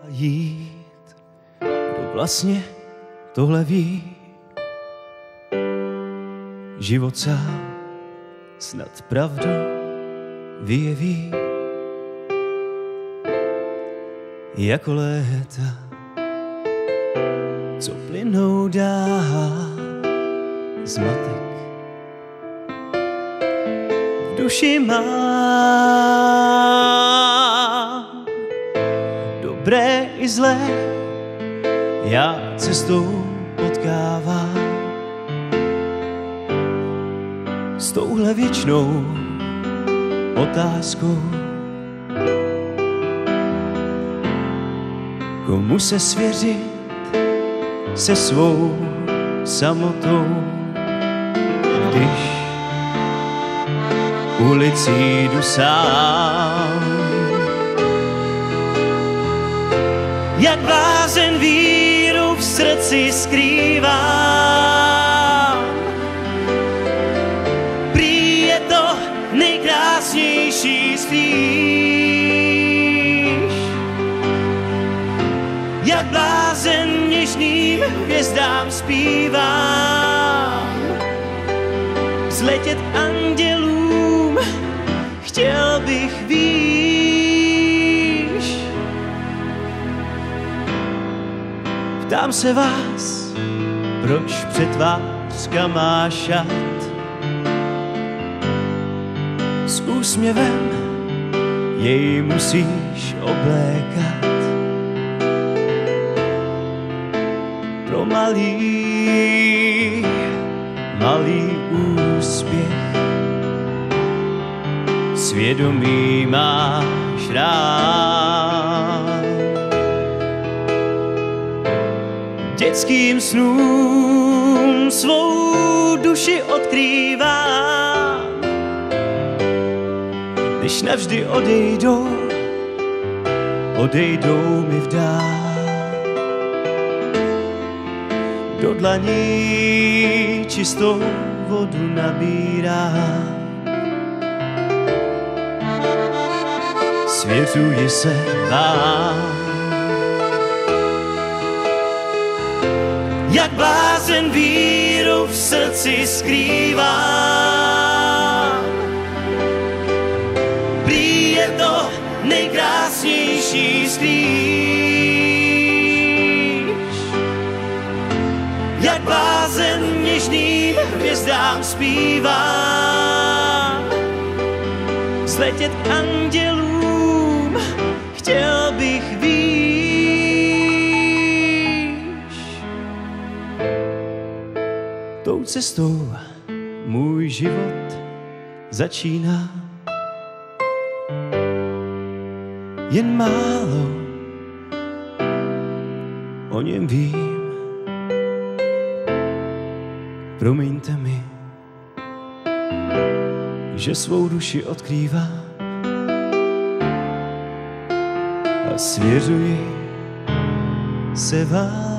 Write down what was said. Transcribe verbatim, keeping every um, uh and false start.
jít. Kdo vlastně tohle ví? Život sám snad pravdu vyjeví. Jako léta, co plynou dál zmatek. V duši mám dobré i zlé, já cestou potkávám s touhle věčnou otázkou. Komu se svěřit se svou samotou, když ulicí jdu sám. Jak blázen víru v srdci skrývám, prý je to nejkrásnější spíš. Jak blázen něžným hvězdám zpívám, vzletět k andělům chtěl bych výš. Ptám se vás, proč přetvářka má šat s úsměvem jej musíš oblékat. Pro malý, malý úspěch svědomí máš rád. Dětským snům svou duši odkrývám, než navždy odejdou, odejdou mi vdál. Do dlaní čistou vodu nabírám, svěřuji se vám. Jak blázen víru v srdci skrývám, prý je to nejkrásnější spíš. Jak blázen něžným hvězdám zpívám, vzletět k andělům chtěl bych výš. Tou cestou můj život začíná, jen málo o něm vím. Promiňte mi, že svou duši odkrývám a svěřuji se vám.